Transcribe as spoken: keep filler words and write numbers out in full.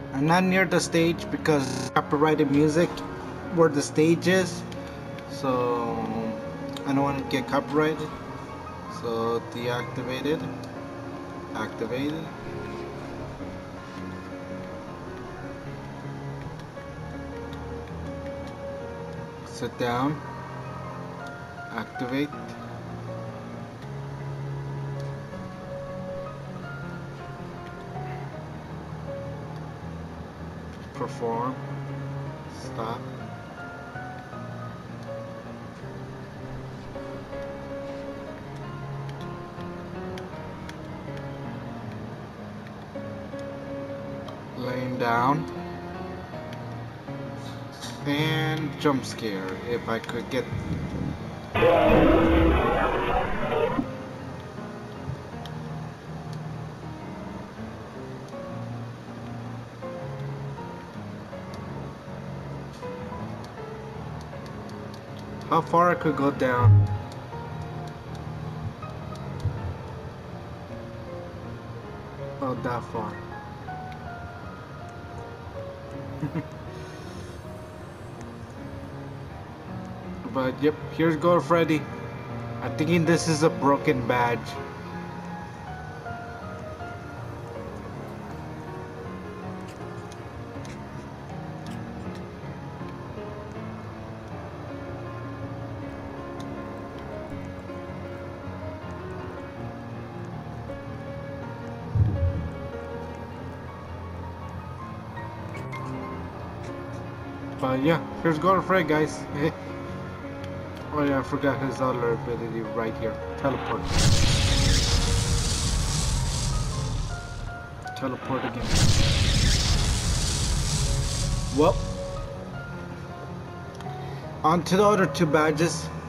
I'm not near the stage because copyrighted music where the stage is, so I don't want to get copyrighted. So deactivated, activated. Sit down, activate. Perform, stop. Laying down. And jump scare if I could get. How far I could go down? Oh, that far. But yep, here's go Freddy. I'm thinking this is a broken badge. But yeah, here's go Freddy, guys. Oh yeah, I forgot his other ability right here. Teleport. Teleport again. Well, on to the other two badges.